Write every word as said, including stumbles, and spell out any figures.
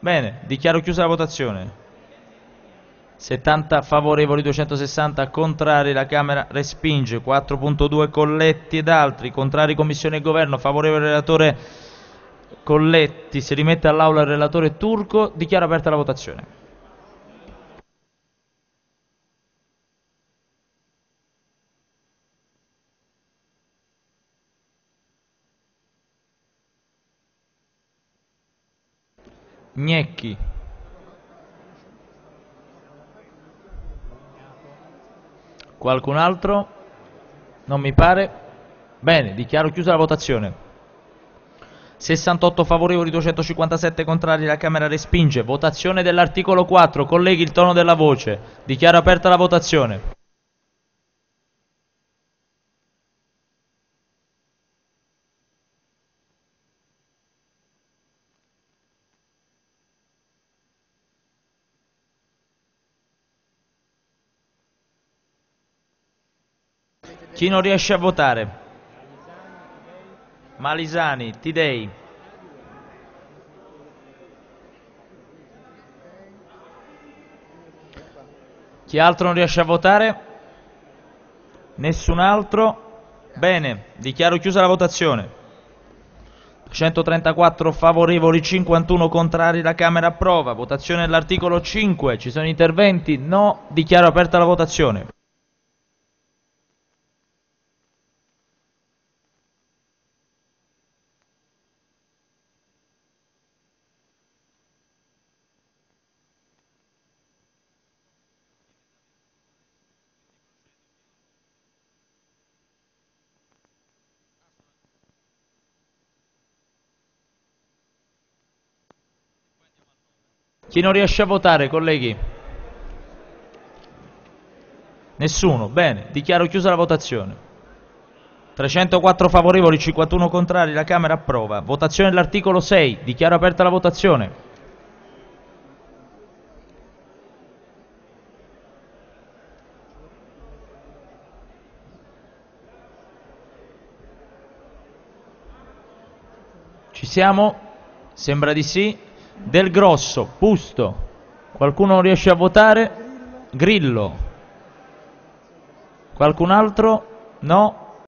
Bene, dichiaro chiusa la votazione. settanta favorevoli, duecentosessanta contrari, la Camera respinge. quattro punto due Colletti ed altri, contrari Commissione e Governo, favorevole relatore Colletti, si rimette all'Aula il relatore Turco, dichiaro aperta la votazione. Gnecchi. Qualcun altro? Non mi pare. Bene, dichiaro chiusa la votazione. sessantotto favorevoli, duecentocinquantasette contrari, la Camera respinge. Votazione dell'articolo quattro. Colleghi, il tono della voce. Dichiaro aperta la votazione. Chi non riesce a votare? Malisani, Tidei. Chi altro non riesce a votare? Nessun altro? Bene, dichiaro chiusa la votazione. centotrentaquattro favorevoli, cinquantuno contrari, la Camera approva. Votazione dell'articolo cinque. Ci sono interventi? No. Dichiaro aperta la votazione. Chi non riesce a votare, colleghi? Nessuno. Bene, dichiaro chiusa la votazione. trecentoquattro favorevoli, cinquantuno contrari, la Camera approva. Votazione dell'articolo sei. Dichiaro aperta la votazione. Ci siamo? Sembra di sì. Del Grosso, Pusto. Qualcuno non riesce a votare? Grillo. Qualcun altro? No.